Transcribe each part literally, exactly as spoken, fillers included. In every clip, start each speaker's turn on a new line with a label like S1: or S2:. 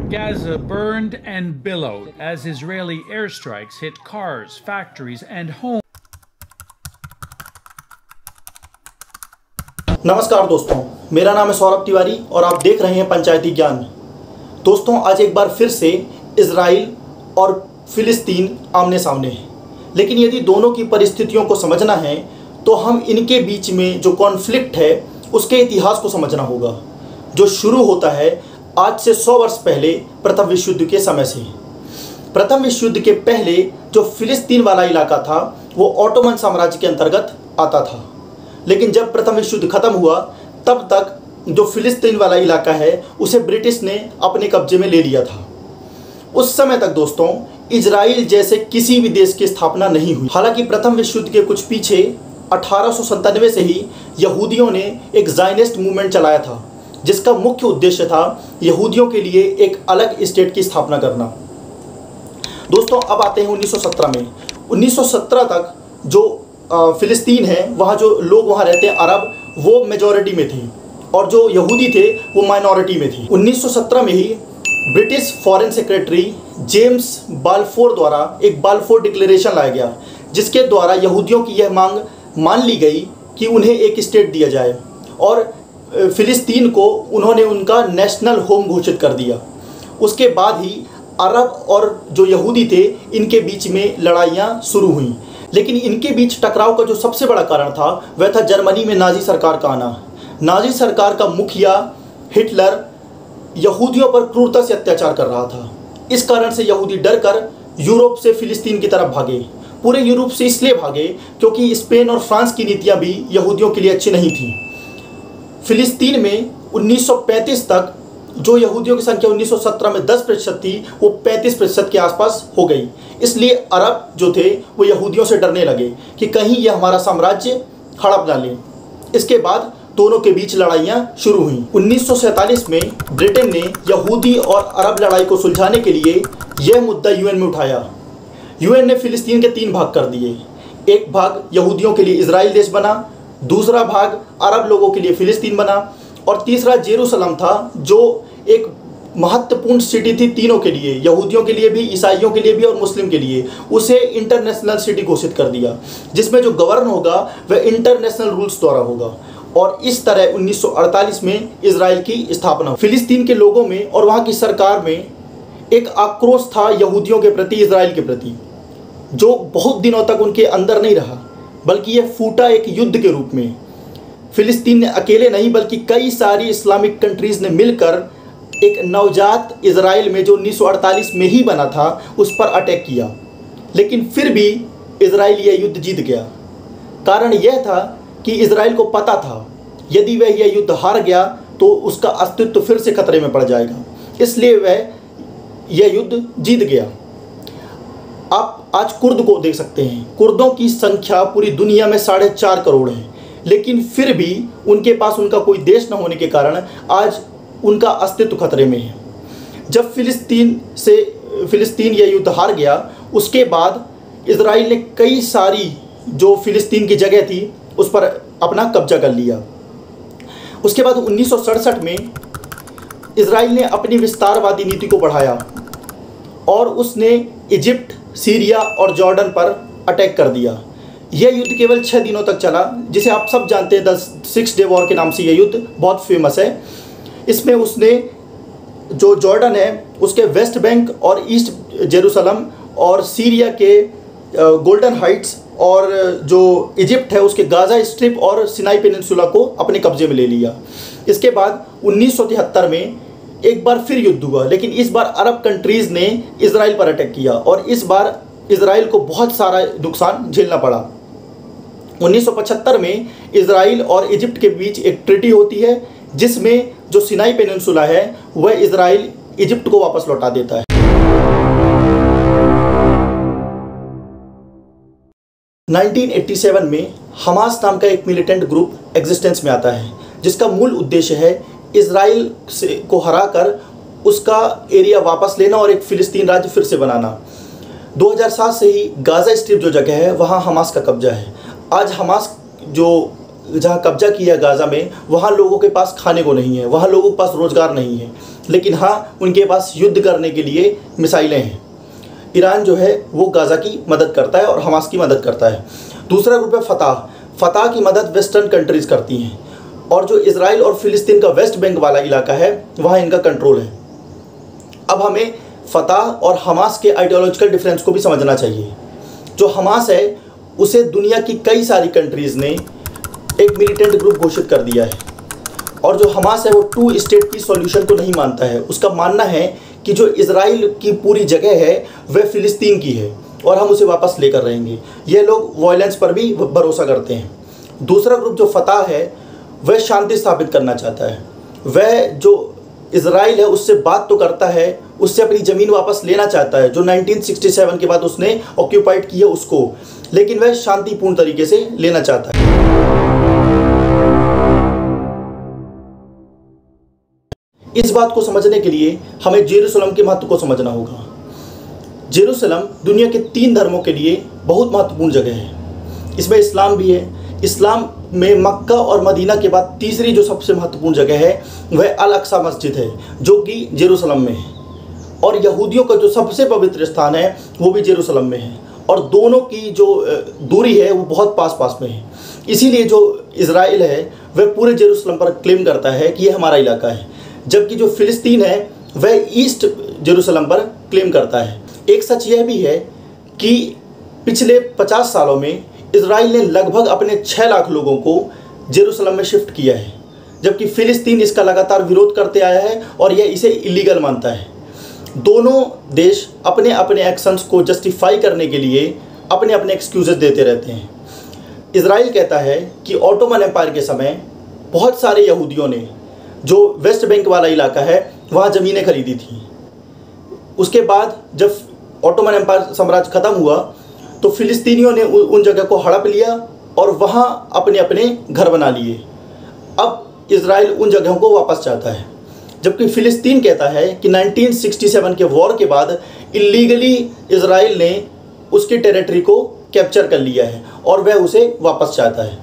S1: Gaza burned and billowed as Israeli airstrikes hit cars, factories, and homes.
S2: नमस्कार दोस्तों, मेरा नाम है सौरभ तिवारी और आप देख रहे हैं पंचायती ज्ञान। दोस्तों, आज एक बार फिर से इजराइल और फिलिस्तीन आमने सामने हैं, लेकिन यदि दोनों की परिस्थितियों को समझना है तो हम इनके बीच में जो कॉन्फ्लिक्ट है उसके इतिहास को समझना होगा, जो शुरू होता है आज से सौ वर्ष पहले प्रथम विश्व युद्ध के समय से। प्रथम विश्व युद्ध के पहले जो फिलिस्तीन वाला इलाका था वो ऑटोमन साम्राज्य के अंतर्गत आता था, लेकिन जब प्रथम विश्व युद्ध खत्म हुआ तब तक जो फिलिस्तीन वाला इलाका है उसे ब्रिटिश ने अपने कब्जे में ले लिया था। उस समय तक दोस्तों इजराइल जैसे किसी भी देश की स्थापना नहीं हुई। हालांकि प्रथम विश्व युद्ध के कुछ पीछे अठारह सौ सत्तानवे से ही यहूदियों ने एक ज़ायनिस्ट मूवमेंट चलाया था, जिसका मुख्य उद्देश्य था यहूदियों के लिए एक अलग स्टेट की स्थापना करना। दोस्तों, अब आते हैं उन्नीस सौ सत्रह में। उन्नीस सौ सत्रह तक जो फिलिस्तीन है, वहाँ जो लोग वहाँ रहते हैं अरब, वो मेजॉरिटी में थे और जो यहूदी थे वो माइनॉरिटी में थे। उन्नीस सौ सत्रह में ही British foreign secretary James Balfour द्वारा एक बाल्फोर डिक्लेरेशन लाया गया, जिसके द्वारा यहूदियों की यह मांग मान ली गई कि उन्हें एक स्टेट दिया जाए और फिलिस्तीन को उन्होंने उनका नेशनल होम घोषित कर दिया। उसके बाद ही अरब और जो यहूदी थे इनके बीच में लड़ाइयाँ शुरू हुईं, लेकिन इनके बीच टकराव का जो सबसे बड़ा कारण था वह था जर्मनी में नाजी सरकार का आना। नाजी सरकार का मुखिया हिटलर यहूदियों पर क्रूरता से अत्याचार कर रहा था। इस कारण से यहूदी डरकर यूरोप से फिलिस्तीन की तरफ भागे। पूरे यूरोप से इसलिए भागे क्योंकि स्पेन और फ्रांस की नीतियाँ भी यहूदियों के लिए अच्छी नहीं थी। फिलिस्तीन में उन्नीस सौ पैंतीस तक जो यहूदियों की संख्या उन्नीस सौ सत्रह में दस प्रतिशत थी वो पैंतीस प्रतिशत के आसपास हो गई। इसलिए अरब जो थे वो यहूदियों से डरने लगे कि कहीं ये हमारा साम्राज्य हड़प ना लें। इसके बाद दोनों के बीच लड़ाइयाँ शुरू हुई। उन्नीस सौ सैंतालीस में ब्रिटेन ने यहूदी और अरब लड़ाई को सुलझाने के लिए यह मुद्दा यूएन में उठाया। यूएन ने फिलिस्तीन के तीन भाग कर दिए। एक भाग यहूदियों के लिए इजराइल देश बना, दूसरा भाग अरब लोगों के लिए फिलिस्तीन बना और तीसरा जेरूसलम था, जो एक महत्वपूर्ण सिटी थी तीनों के लिए, यहूदियों के लिए भी, ईसाइयों के लिए भी और मुस्लिम के लिए। उसे इंटरनेशनल सिटी घोषित कर दिया, जिसमें जो गवर्न होगा वह इंटरनेशनल रूल्स द्वारा होगा। और इस तरह उन्नीस सौ अड़तालीस में इजराइल की स्थापना। फिलिस्तीन के लोगों में और वहाँ की सरकार में एक आक्रोश था यहूदियों के प्रति, इजराइल के प्रति, जो बहुत दिनों तक उनके अंदर नहीं रहा, बल्कि यह फूटा एक युद्ध के रूप में। फिलिस्तीन ने अकेले नहीं बल्कि कई सारी इस्लामिक कंट्रीज़ ने मिलकर एक नवजात इजराइल में जो उन्नीस सौ अड़तालीस में ही बना था उस पर अटैक किया, लेकिन फिर भी इजराइल यह युद्ध जीत गया। कारण यह था कि इजराइल को पता था यदि वह यह युद्ध हार गया तो उसका अस्तित्व फिर से खतरे में पड़ जाएगा, इसलिए वह यह युद्ध जीत गया। आप आज कुर्द को देख सकते हैं। कुर्दों की संख्या पूरी दुनिया में साढ़े चार करोड़ है, लेकिन फिर भी उनके पास उनका कोई देश न होने के कारण आज उनका अस्तित्व खतरे में है। जब फिलिस्तीन से फिलिस्तीन यह युद्ध हार गया, उसके बाद इजराइल ने कई सारी जो फिलिस्तीन की जगह थी उस पर अपना कब्जा कर लिया। उसके बाद उन्नीस सौ सड़सठ में इजराइल ने अपनी विस्तारवादी नीति को बढ़ाया और उसने इजिप्ट, सीरिया और जॉर्डन पर अटैक कर दिया। यह युद्ध केवल छः दिनों तक चला, जिसे आप सब जानते हैं, द सिक्स डे वॉर के नाम से यह युद्ध बहुत फेमस है। इसमें उसने जो जॉर्डन है उसके वेस्ट बैंक और ईस्ट जेरूसलम और सीरिया के गोल्डन हाइट्स और जो इजिप्ट है उसके गाज़ा स्ट्रिप और सिनाई पेनिनसुला को अपने कब्जे में ले लिया। इसके बाद उन्नीस सौ तिहत्तर में एक बार फिर युद्ध हुआ, लेकिन इस बार अरब कंट्रीज़ ने इजराइल पर अटैक किया और इस बार इजराइल को बहुत सारा नुकसान झेलना पड़ा। उन्नीस सौ पचहत्तर में इजराइल और इजिप्ट के बीच एक ट्रीटी होती है, जिसमें जो सिनाई पेनिनसुला है वह इजराइल इजिप्ट को वापस लौटा देता है। उन्नीस सौ सत्तासी में हमास नाम का एक मिलिटेंट ग्रुप एग्जिस्टेंस में आता है, जिसका मूल उद्देश्य है इजराइल से को हराकर उसका एरिया वापस लेना और एक फिलिस्तीन राज्य फिर से बनाना। दो हज़ार सात से ही गाज़ा स्ट्रिप जो जगह है वहाँ हमास का कब्जा है। आज हमास जो जहाँ कब्जा किया गाज़ा में, वहाँ लोगों के पास खाने को नहीं है, वहाँ लोगों के पास रोज़गार नहीं है, लेकिन हाँ उनके पास युद्ध करने के लिए मिसाइलें हैं। ईरान जो है वो गाज़ा की मदद करता है और हमास की मदद करता है। दूसरा ग्रुप है फतह। फतह की मदद वेस्टर्न कंट्रीज़ करती हैं, और जो इज़राइल और फ़िलिस्तीन का वेस्ट बैंक वाला इलाका है वहाँ इनका कंट्रोल है। अब हमें फतह और हमास के आइडियोलॉजिकल डिफरेंस को भी समझना चाहिए। जो हमास है उसे दुनिया की कई सारी कंट्रीज़ ने एक मिलिटेंट ग्रुप घोषित कर दिया है, और जो हमास है वो टू स्टेट पीस सॉल्यूशन को नहीं मानता है। उसका मानना है कि जो इज़राइल की पूरी जगह है वह फ़िलिस्तीन की है और हम उसे वापस लेकर रहेंगे। ये लोग वायलेंस पर भी भरोसा करते हैं। दूसरा ग्रुप जो फतह है वह शांति स्थापित करना चाहता है। वह जो इज़राइल है उससे बात तो करता है, उससे अपनी ज़मीन वापस लेना चाहता है जो नाइनटीन सिक्सटी सेवन के बाद उसने ऑक्यूपाइड की है उसको, लेकिन वह शांतिपूर्ण तरीके से लेना चाहता है। इस बात को समझने के लिए हमें जेरूसलम के महत्व को समझना होगा। जेरूसलम दुनिया के तीन धर्मों के लिए बहुत महत्वपूर्ण जगह है। इसमें इस्लाम भी है। इस्लाम में मक्का और मदीना के बाद तीसरी जो सबसे महत्वपूर्ण जगह है वह अल अक्सा मस्जिद है जो कि जेरूसलम में है, और यहूदियों का जो सबसे पवित्र स्थान है वो भी जेरूसलम में है, और दोनों की जो दूरी है वो बहुत पास पास में है। इसीलिए जो इज़राइल है वह पूरे जेरूसलम पर क्लेम करता है कि यह हमारा इलाका है, जबकि जो फ़िलिस्तीन है वह ईस्ट जेरूसलम पर क्लेम करता है। एक सच यह भी है कि पिछले पचास सालों में इज़राइल ने लगभग अपने छः लाख लोगों को जेरूसलम में शिफ्ट किया है, जबकि फ़िलिस्तीन इसका लगातार विरोध करते आया है और यह इसे इलीगल मानता है। दोनों देश अपने अपने एक्शंस को जस्टिफाई करने के लिए अपने अपने एक्सक्यूजेस देते रहते हैं। इज़राइल कहता है कि ऑटोमन एम्पायर के समय बहुत सारे यहूदियों ने जो वेस्ट बैंक वाला इलाका है वहाँ ज़मीनें खरीदी थी। उसके बाद जब ऑटोमन एम्पायर साम्राज्य ख़त्म हुआ तो फ़िलिस्तीनियों ने उन जगह को हड़प लिया और वहाँ अपने अपने घर बना लिए। अब इज़राइल उन जगहों को वापस चाहता है, जबकि फ़िलिस्तीन कहता है कि नाइनटीन सिक्सटी सेवन के वॉर के बाद इलीगली इज़राइल ने उसकी टेरिटरी को कैप्चर कर लिया है और वह उसे वापस चाहता है।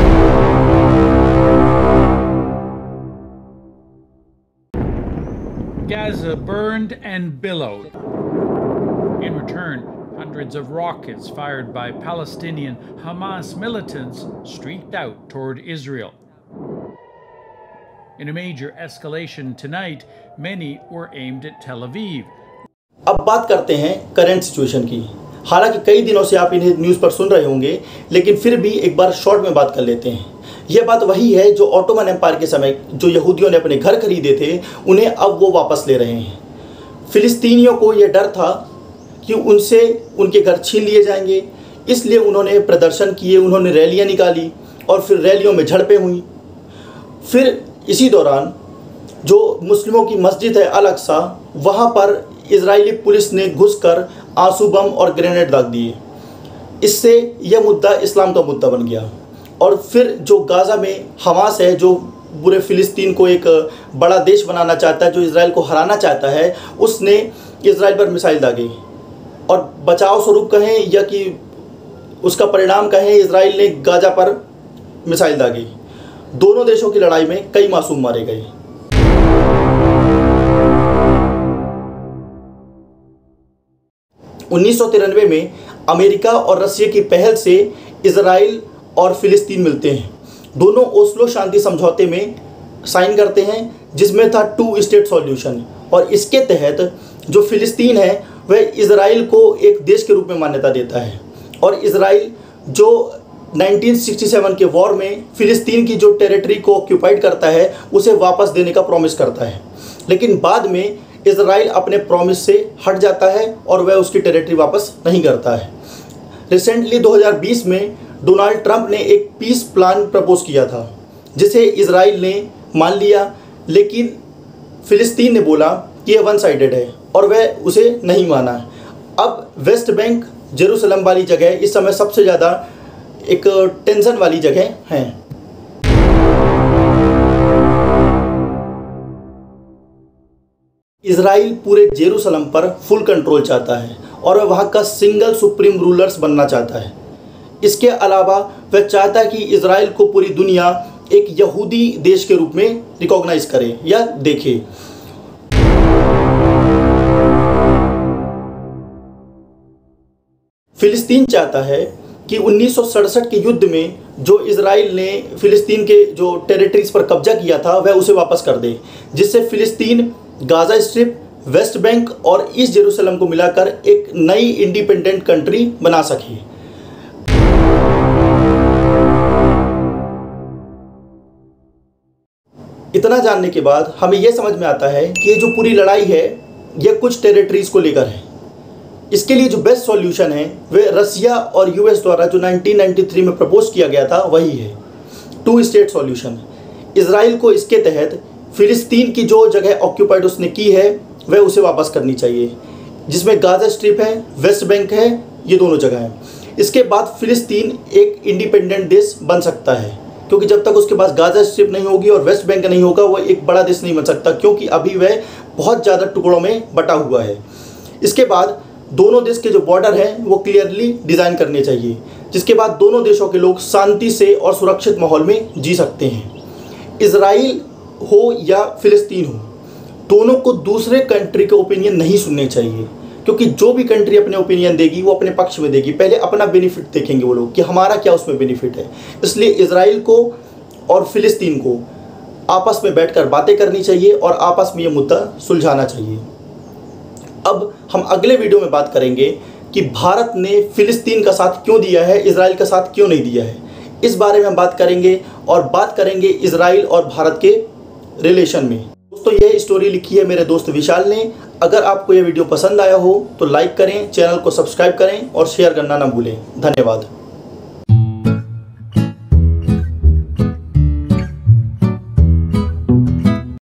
S1: Gaza burned and billowed. In return, hundreds of rockets fired by Palestinian Hamas militants streaked out toward Israel. In a major escalation tonight, many were aimed at Tel Aviv.
S2: अब बात करते हैं करंट सिचुएशन की। हालांकि कई दिनों से आप इन्हें न्यूज़ पर सुन रहे होंगे, लेकिन फिर भी एक बार शॉर्ट में बात कर लेते हैं। यह बात वही है जो ऑटोमन एम्पायर के समय जो यहूदियों ने अपने घर खरीदे थे उन्हें अब वो वापस ले रहे हैं। फ़िलिस्तीनियों को यह डर था कि उनसे उनके घर छीन लिए जाएंगे, इसलिए उन्होंने प्रदर्शन किए, उन्होंने रैलियां निकाली और फिर रैलियों में झड़पें हुई। फिर इसी दौरान जो मुस्लिमों की मस्जिद है अल अक्सा, वहाँ पर इजरायली पुलिस ने घुसकर आंसू बम और ग्रेनेड दाग दिए। इससे यह मुद्दा इस्लाम का मुद्दा बन गया। और फिर जो गाज़ा में हमास है जो पूरे फ़िलिस्तीन को एक बड़ा देश बनाना चाहता है, जो इज़राइल को हराना चाहता है, उसने इज़राइल पर मिसाइल दागे। और बचाव स्वरूप कहें या कि उसका परिणाम कहें, इज़राइल ने गाज़ा पर मिसाइल दागे। दोनों देशों की लड़ाई में कई मासूम मारे गए। उन्नीस सौ तिरानवे में अमेरिका और रसिया की पहल से इज़राइल और फ़िलिस्तीन मिलते हैं। दोनों ओस्लो शांति समझौते में साइन करते हैं, जिसमें था टू स्टेट सॉल्यूशन, और इसके तहत जो फ़िलिस्तीन है वह इज़राइल को एक देश के रूप में मान्यता देता है, और इज़राइल जो नाइनटीन सिक्सटी सेवन के वॉर में फ़िलिस्तीन की जो टेरिटरी को ऑक्यूपाइड करता है उसे वापस देने का प्रॉमिस करता है। लेकिन बाद में इज़राइल अपने प्रॉमिस से हट जाता है और वह उसकी टेरिटरी वापस नहीं करता है। रिसेंटली दो हज़ार बीस में डोनाल्ड ट्रंप ने एक पीस प्लान प्रपोज किया था, जिसे इज़राइल ने मान लिया, लेकिन फ़िलिस्तीन ने बोला कि यह वन साइडेड है और वह उसे नहीं माना। अब वेस्ट बैंक जेरूसलम वाली जगह इस समय सबसे ज़्यादा एक टेंशन वाली जगह है। इज़राइल पूरे जेरूसलम पर फुल कंट्रोल चाहता है और वह वहाँ का सिंगल सुप्रीम रूलर्स बनना चाहता है। इसके अलावा वह चाहता है कि इजराइल को पूरी दुनिया एक यहूदी देश के रूप में रिकॉग्नाइज करे या देखे। फिलिस्तीन चाहता है कि उन्नीस सौ सड़सठ के युद्ध में जो इजराइल ने फिलिस्तीन के जो टेरिटरीज पर कब्जा किया था वह उसे वापस कर दे, जिससे फिलिस्तीन गाजा स्ट्रिप, वेस्ट बैंक और ईस्ट जेरूसलम को मिलाकर एक नई इंडिपेंडेंट कंट्री बना सके। इतना जानने के बाद हमें यह समझ में आता है कि ये जो पूरी लड़ाई है यह कुछ टेरिटरीज को लेकर है। इसके लिए जो बेस्ट सॉल्यूशन है वह रसिया और यूएस द्वारा जो नाइनटीन नाइंटी थ्री में प्रपोज किया गया था वही है, टू स्टेट सॉल्यूशन। इजराइल को इसके तहत फिलिस्तीन की जो जगह ऑक्यूपाइड उसने की है वह उसे वापस करनी चाहिए, जिसमें गाजा स्ट्रिप है, वेस्ट बैंक है, ये दोनों जगह हैं। इसके बाद फिलिस्तीन एक इंडिपेंडेंट देश बन सकता है, क्योंकि जब तक उसके पास गाजा स्ट्रिप नहीं होगी और वेस्ट बैंक नहीं होगा वह एक बड़ा देश नहीं बन सकता, क्योंकि अभी वह बहुत ज़्यादा टुकड़ों में बटा हुआ है। इसके बाद दोनों देश के जो बॉर्डर हैं वो क्लियरली डिज़ाइन करने चाहिए, जिसके बाद दोनों देशों के लोग शांति से और सुरक्षित माहौल में जी सकते हैं। इजराइल हो या फिलिस्तीन हो, दोनों को दूसरे कंट्री के ओपिनियन नहीं सुनने चाहिए, क्योंकि जो भी कंट्री अपने ओपिनियन देगी वो अपने पक्ष में देगी। पहले अपना बेनिफिट देखेंगे वो लोग कि हमारा क्या उसमें बेनिफिट है। इसलिए इजराइल को और फिलिस्तीन को आपस में बैठकर बातें करनी चाहिए और आपस में ये मुद्दा सुलझाना चाहिए। अब हम अगले वीडियो में बात करेंगे कि भारत ने फिलिस्तीन का साथ क्यों दिया है, इजराइल का साथ क्यों नहीं दिया है। इस बारे में हम बात करेंगे और बात करेंगे इजराइल और भारत के रिलेशन में। दोस्तों, यह स्टोरी लिखी है मेरे दोस्त विशाल ने। अगर आपको यह वीडियो पसंद आया हो तो लाइक करें, चैनल को सब्सक्राइब करें और शेयर करना ना भूलें। धन्यवाद।